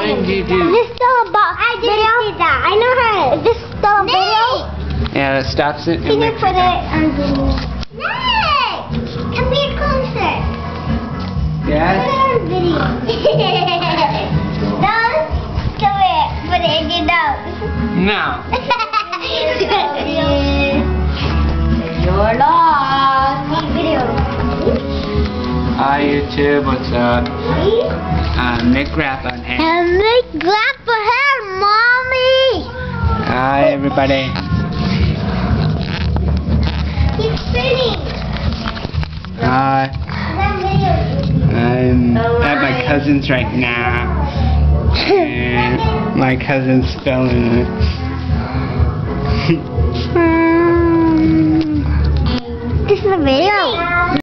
did you do? Is this still a video? I did that. I know how. Is this still a video? Yeah, that stops it. Can you put it on video? Nick! Come here closer. Yeah? Put it on video. Nose? Come here. Put it in your nose. No. You're lost. Video. Hi YouTube, what's up? Nick Rappa and And Nick Rappa here, Mommy. Hi everybody. He's spinning. Hi. I'm at my cousin's right now. And my cousin's spelling it. This is a video.